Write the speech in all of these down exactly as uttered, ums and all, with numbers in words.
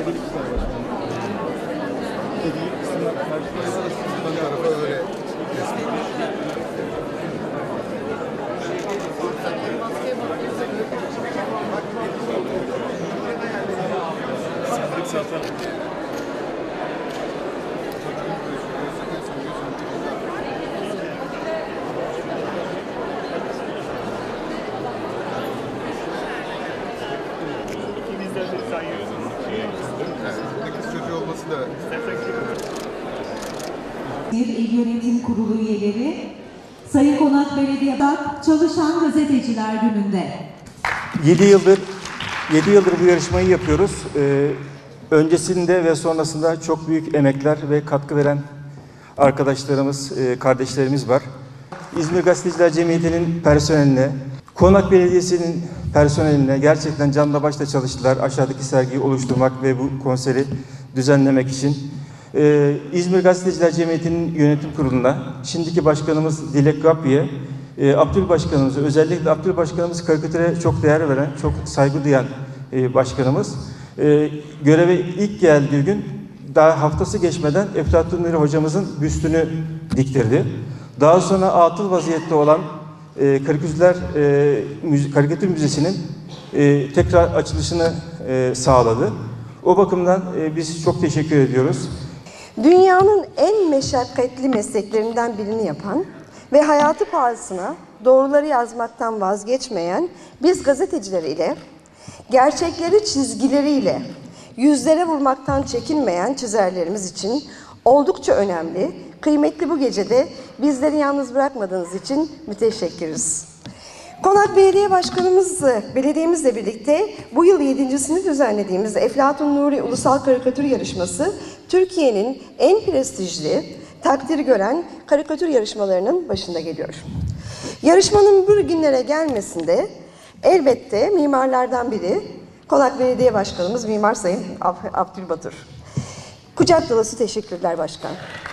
İl Yönetim Kurulu üyeleri, Sayın Konak Belediye'de Çalışan Gazeteciler Günü'nde. yedi yıldır yedi yıldır bu yarışmayı yapıyoruz. Ee, öncesinde ve sonrasında çok büyük emekler ve katkı veren arkadaşlarımız, e, kardeşlerimiz var. İzmir Gazeteciler Cemiyeti'nin personeline, Konak Belediyesi'nin personeline gerçekten canla başla çalıştılar. Aşağıdaki sergiyi oluşturmak ve bu konseri düzenlemek için. Ee, İzmir Gazeteciler Cemiyeti'nin yönetim kuruluna, şimdiki başkanımız Dilek Gappi'ye, e, Abdül Başkanımız'a, özellikle Abdül Başkanımız karikatüre çok değer veren, çok saygı duyan e, başkanımız. E, göreve ilk geldiği gün, daha haftası geçmeden Eflatun Nuri hocamızın büstünü diktirdi. Daha sonra atıl vaziyette olan e, karikatürler, e, müze, karikatür müzesinin e, tekrar açılışını e, sağladı. O bakımdan e, biz çok teşekkür ediyoruz. Dünyanın en meşakkatli mesleklerinden birini yapan ve hayatı pahasına doğruları yazmaktan vazgeçmeyen biz gazeteciler ile, gerçekleri çizgileriyle yüzlere vurmaktan çekinmeyen çizerlerimiz için oldukça önemli, kıymetli bu gecede bizleri yalnız bırakmadığınız için müteşekkiriz. Konak Belediye Başkanımız, belediyemizle birlikte bu yıl yedincisini düzenlediğimiz Eflatun Nuri Ulusal Karikatür Yarışması, Türkiye'nin en prestijli, takdiri gören karikatür yarışmalarının başında geliyor. Yarışmanın bu günlere gelmesinde elbette mimarlardan biri, Konak Belediye Başkanımız Mimar Sayın Abdülbatur. Kucak dolusu teşekkürler başkan.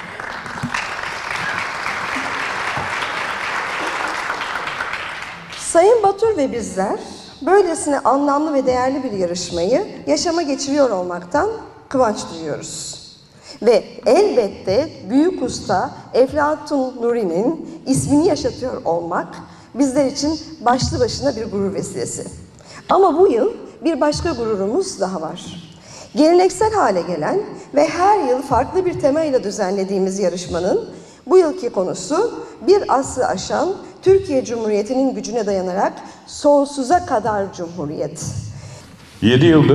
Sayın Batur ve bizler böylesine anlamlı ve değerli bir yarışmayı yaşama geçiriyor olmaktan kıvanç duyuyoruz. Ve elbette büyük usta Eflatun Nuri'nin ismini yaşatıyor olmak bizler için başlı başına bir gurur vesilesi. Ama bu yıl bir başka gururumuz daha var. Geleneksel hale gelen ve her yıl farklı bir temayla düzenlediğimiz yarışmanın bu yılki konusu bir asrı aşan Türkiye Cumhuriyeti'nin gücüne dayanarak sonsuza kadar Cumhuriyet. Yedi yıldır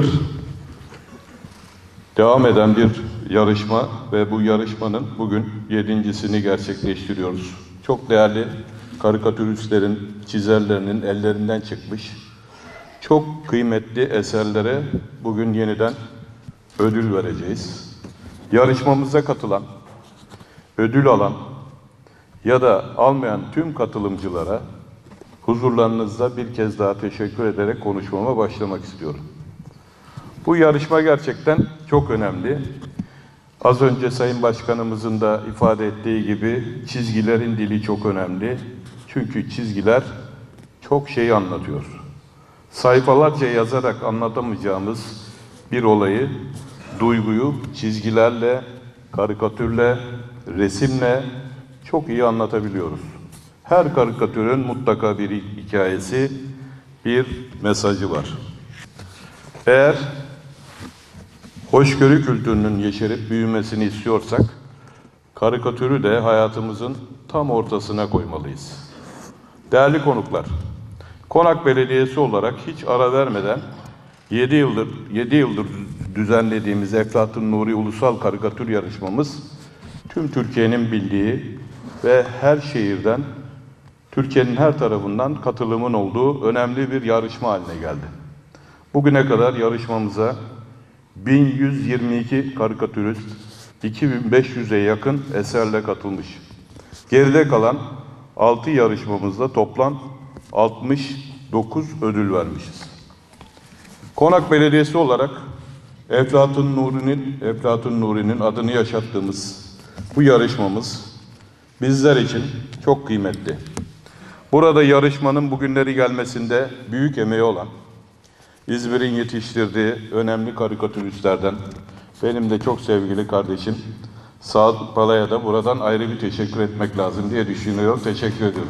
devam eden bir yarışma ve bu yarışmanın bugün yedincisini gerçekleştiriyoruz. Çok değerli karikatüristlerin, çizerlerinin ellerinden çıkmış çok kıymetli eserlere bugün yeniden ödül vereceğiz. Yarışmamıza katılan, ödül alan ya da almayan tüm katılımcılara huzurlarınızda bir kez daha teşekkür ederek konuşmama başlamak istiyorum. Bu yarışma gerçekten çok önemli. Az önce Sayın Başkanımızın da ifade ettiği gibi çizgilerin dili çok önemli. Çünkü çizgiler çok şey anlatıyor. Sayfalarca yazarak anlatamayacağımız bir olayı, duyguyu çizgilerle, karikatürle, resimle çok iyi anlatabiliyoruz. Her karikatürün mutlaka bir hikayesi, bir mesajı var. Eğer hoşgörü kültürünün yeşerip büyümesini istiyorsak, karikatürü de hayatımızın tam ortasına koymalıyız. Değerli konuklar, Konak Belediyesi olarak hiç ara vermeden yedi yıldır yedi yıldır düzenlediğimiz Eflatun Nuri Ulusal Karikatür Yarışmamız tüm Türkiye'nin bildiği ve her şehirden, Türkiye'nin her tarafından katılımın olduğu önemli bir yarışma haline geldi. Bugüne kadar yarışmamıza bin yüz yirmi iki karikatürist, iki bin beş yüze yakın eserle katılmış. Geride kalan altı yarışmamızda toplam altmış dokuz ödül vermişiz. Konak Belediyesi olarak Eflatun Nuri'nin Eflatun Nuri'nin adını yaşattığımız bu yarışmamız bizler için çok kıymetli. Burada yarışmanın bugünleri gelmesinde büyük emeği olan İzmir'in yetiştirdiği önemli karikatüristlerden benim de çok sevgili kardeşim Sadık Pala'ya da buradan ayrı bir teşekkür etmek lazım diye düşünüyorum. Teşekkür ediyoruz.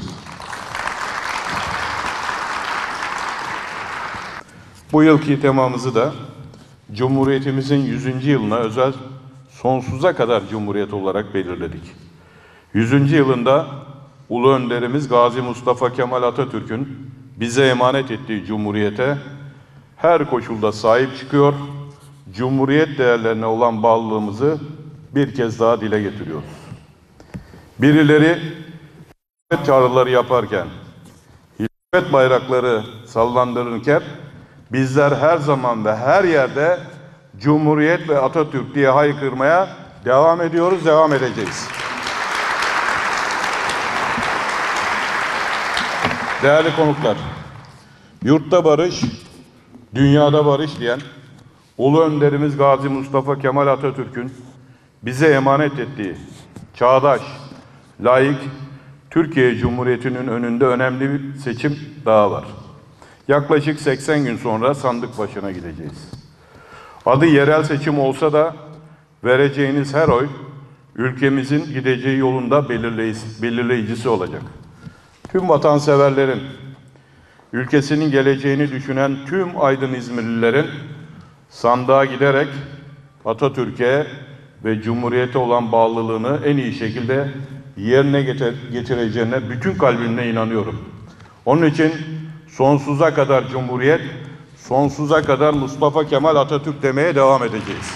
Bu yılki temamızı da Cumhuriyetimizin yüzüncü yılına özel sonsuza kadar Cumhuriyet olarak belirledik. yüzüncü yılında Ulu Önderimiz Gazi Mustafa Kemal Atatürk'ün bize emanet ettiği Cumhuriyete her koşulda sahip çıkıyor, Cumhuriyet değerlerine olan bağlılığımızı bir kez daha dile getiriyoruz. Birileri çağrıları yaparken, hilafet bayrakları sallandırırken bizler her zaman ve her yerde Cumhuriyet ve Atatürk diye haykırmaya devam ediyoruz, devam edeceğiz. Değerli konuklar, yurtta barış, dünyada barış diyen Ulu Önderimiz Gazi Mustafa Kemal Atatürk'ün bize emanet ettiği çağdaş, layık Türkiye Cumhuriyeti'nin önünde önemli bir seçim daha var. Yaklaşık seksen gün sonra sandık başına gideceğiz. Adı yerel seçim olsa da vereceğiniz her oy ülkemizin gideceği yolunda belirleyicisi olacak. Tüm vatanseverlerin, ülkesinin geleceğini düşünen tüm aydın İzmirlilerin sandığa giderek Atatürk'e ve Cumhuriyet'e olan bağlılığını en iyi şekilde yerine getireceğine bütün kalbimle inanıyorum. Onun için sonsuza kadar Cumhuriyet, sonsuza kadar Mustafa Kemal Atatürk demeye devam edeceğiz.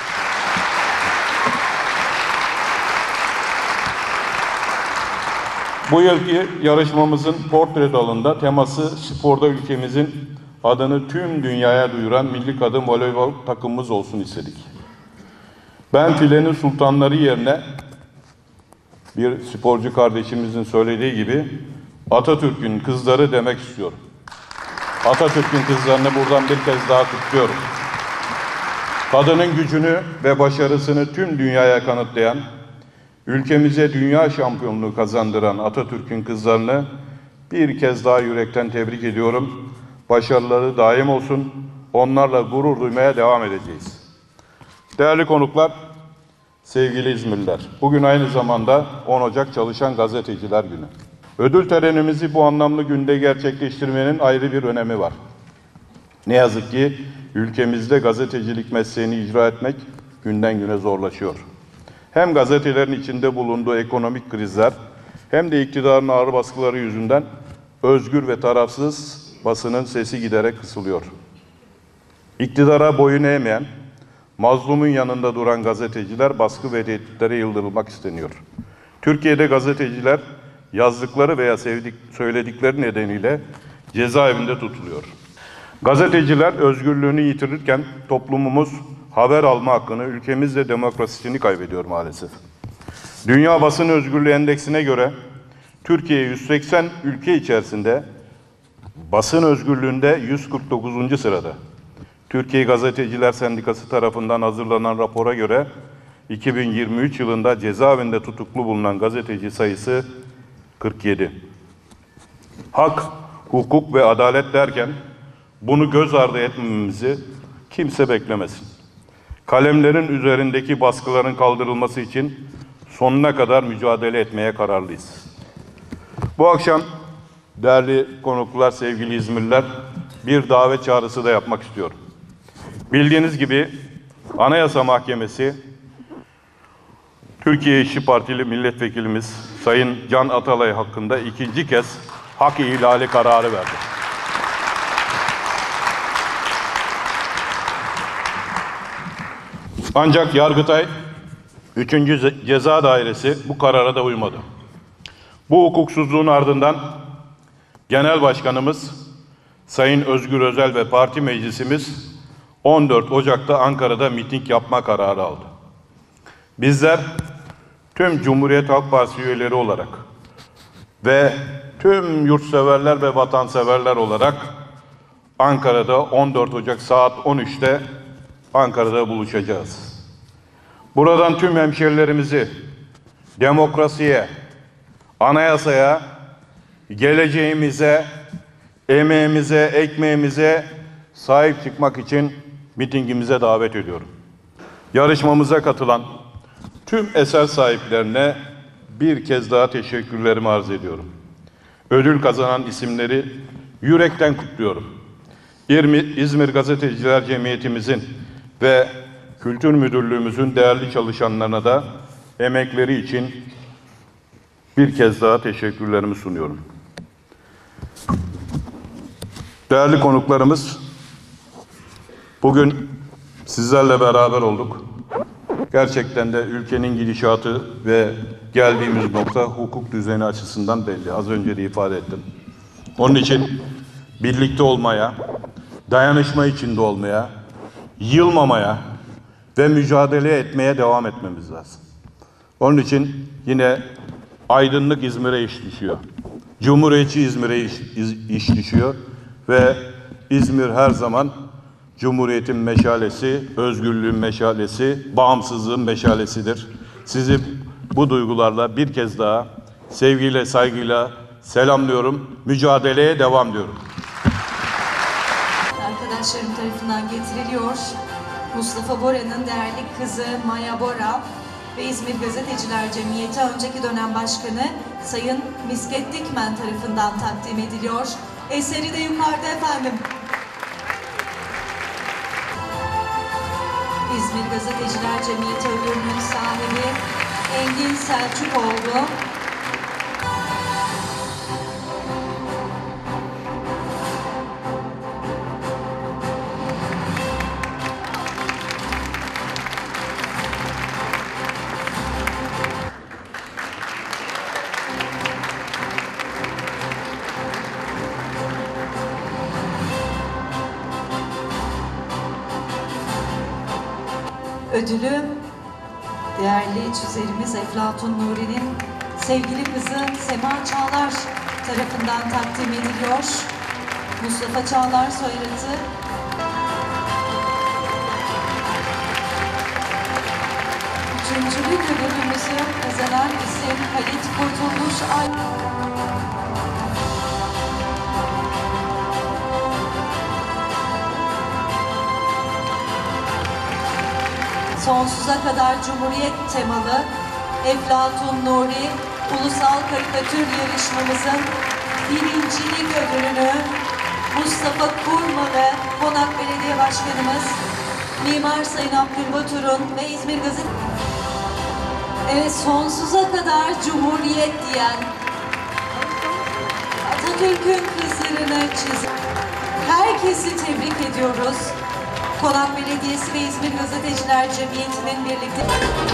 Bu yılki yarışmamızın portre dalında teması sporda ülkemizin adını tüm dünyaya duyuran milli kadın voleybol takımımız olsun istedik. Ben filenin sultanları yerine bir sporcu kardeşimizin söylediği gibi Atatürk'ün kızları demek istiyorum. Atatürk'ün kızlarını buradan bir kez daha kutluyorum. Kadının gücünü ve başarısını tüm dünyaya kanıtlayan, ülkemize dünya şampiyonluğu kazandıran Atatürk'ün kızlarını bir kez daha yürekten tebrik ediyorum. Başarıları daim olsun. Onlarla gurur duymaya devam edeceğiz. Değerli konuklar, sevgili İzmirliler, bugün aynı zamanda on Ocak Çalışan Gazeteciler Günü. Ödül törenimizi bu anlamlı günde gerçekleştirmenin ayrı bir önemi var. Ne yazık ki ülkemizde gazetecilik mesleğini icra etmek günden güne zorlaşıyor. Hem gazetelerin içinde bulunduğu ekonomik krizler hem de iktidarın ağır baskıları yüzünden özgür ve tarafsız basının sesi giderek kısılıyor. İktidara boyun eğmeyen, mazlumun yanında duran gazeteciler baskı ve tehditlere yıldırılmak isteniyor. Türkiye'de gazeteciler yazdıkları veya sevdik, söyledikleri nedeniyle cezaevinde tutuluyor. Gazeteciler özgürlüğünü yitirirken toplumumuz haber alma hakkını, ülkemizde demokrasisini kaybediyor maalesef. Dünya Basın Özgürlüğü Endeksine göre Türkiye yüz seksen ülke içerisinde basın özgürlüğünde yüz kırk dokuzuncu sırada. Türkiye Gazeteciler Sendikası tarafından hazırlanan rapora göre iki bin yirmi üç yılında cezaevinde tutuklu bulunan gazeteci sayısı kırk yedi. Hak, hukuk ve adalet derken bunu göz ardı etmemizi kimse beklemesin. Kalemlerin üzerindeki baskıların kaldırılması için sonuna kadar mücadele etmeye kararlıyız. Bu akşam değerli konuklar, sevgili İzmirliler, bir davet çağrısı da yapmak istiyorum. Bildiğiniz gibi Anayasa Mahkemesi Türkiye İşçi Partili milletvekilimiz Sayın Can Atalay hakkında ikinci kez hak ihlali kararı verdi. Ancak Yargıtay üçüncü Ceza Dairesi bu karara da uymadı. Bu hukuksuzluğun ardından Genel Başkanımız Sayın Özgür Özel ve Parti Meclisimiz on dört Ocak'ta Ankara'da miting yapma kararı aldı. Bizler tüm Cumhuriyet Halk Partisi üyeleri olarak ve tüm yurtseverler ve vatanseverler olarak Ankara'da on dört Ocak saat on üçte Ankara'da buluşacağız. Buradan tüm hemşerilerimizi demokrasiye, anayasaya, geleceğimize, emeğimize, ekmeğimize sahip çıkmak için mitingimize davet ediyorum. Yarışmamıza katılan tüm eser sahiplerine bir kez daha teşekkürlerimi arz ediyorum. Ödül kazanan isimleri yürekten kutluyorum. İzmir Gazeteciler Cemiyetimizin ve Kültür Müdürlüğümüzün değerli çalışanlarına da emekleri için bir kez daha teşekkürlerimi sunuyorum. Değerli konuklarımız, bugün sizlerle beraber olduk. Gerçekten de ülkenin gidişatı ve geldiğimiz nokta hukuk düzeni açısından belli. Az önce de ifade ettim. Onun için birlikte olmaya, dayanışma içinde olmaya, yılmamaya ve mücadele etmeye devam etmemiz lazım. Onun için yine aydınlık İzmir'e iş düşüyor. Cumhuriyetçi İzmir'e iş, iş düşüyor ve İzmir her zaman Cumhuriyetin meşalesi, özgürlüğün meşalesi, bağımsızlığın meşalesidir. Sizi bu duygularla bir kez daha sevgiyle, saygıyla selamlıyorum. Mücadeleye devam diyorum. Arkadaşlarım tarafından getiriliyor. Mustafa Bora'nın değerli kızı Maya Bora ve İzmir Gazeteciler Cemiyeti önceki dönem başkanı Sayın Misket Dikmen tarafından takdim ediliyor. Eseri de yukarıda efendim. İzmir Gazeteciler Cemiyeti ödülünün sahibi Engin Selçukoğlu. Ödülü değerli çizerimiz Eflatun Nuri'nin sevgili kızı Sema Çağlar tarafından takdim ediliyor. Mustafa Çağlar soyadı. Üçüncülük ödülümüzü kazanan isim Halit Kurtuluş Ay. Sonsuza kadar Cumhuriyet temalı Eflatun Nuri Ulusal Karikatür Yarışmamızın birincilik ödülünü Mustafa Kurmalı Konak Belediye Başkanımız Mimar Sayın Abdülbatur'un ve İzmir Gazete... Evet, sonsuza kadar Cumhuriyet diyen Atatürk'ün kızlarını çizen herkesi tebrik ediyoruz. Konak Belediyesi ve İzmir Gazeteciler Cemiyeti'nin birlikte...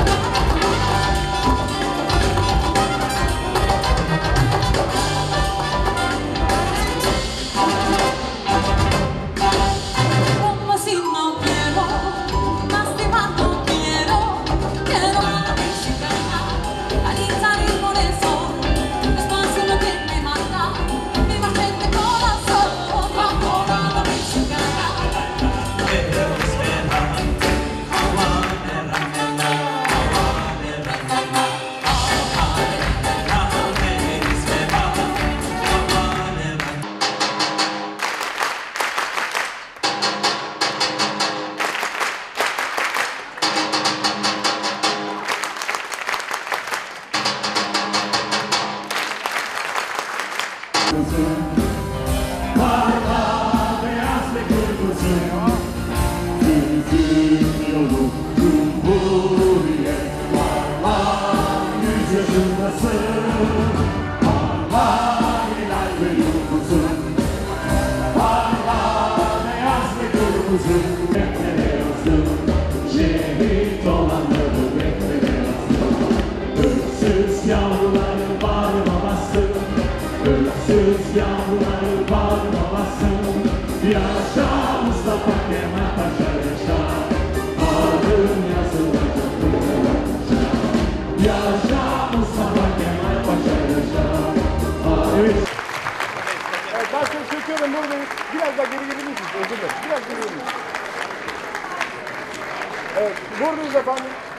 Şehit olanları bekliyorsun. Öksüz yavruları bağırmamasın. Öksüz yavruları bağırmamasın. Yaşa Mustafa Kemal Paşa yaşa. Adın yazılacak yaşa. Yaşa Mustafa Kemal Paşa yaşa. Evet. Evet, ben seni çekiyorum buradayım. Biraz daha geri gelebilir misiniz? Özür dilerim. Biraz geri gelebilir misiniz? Evet, buradayız efendim.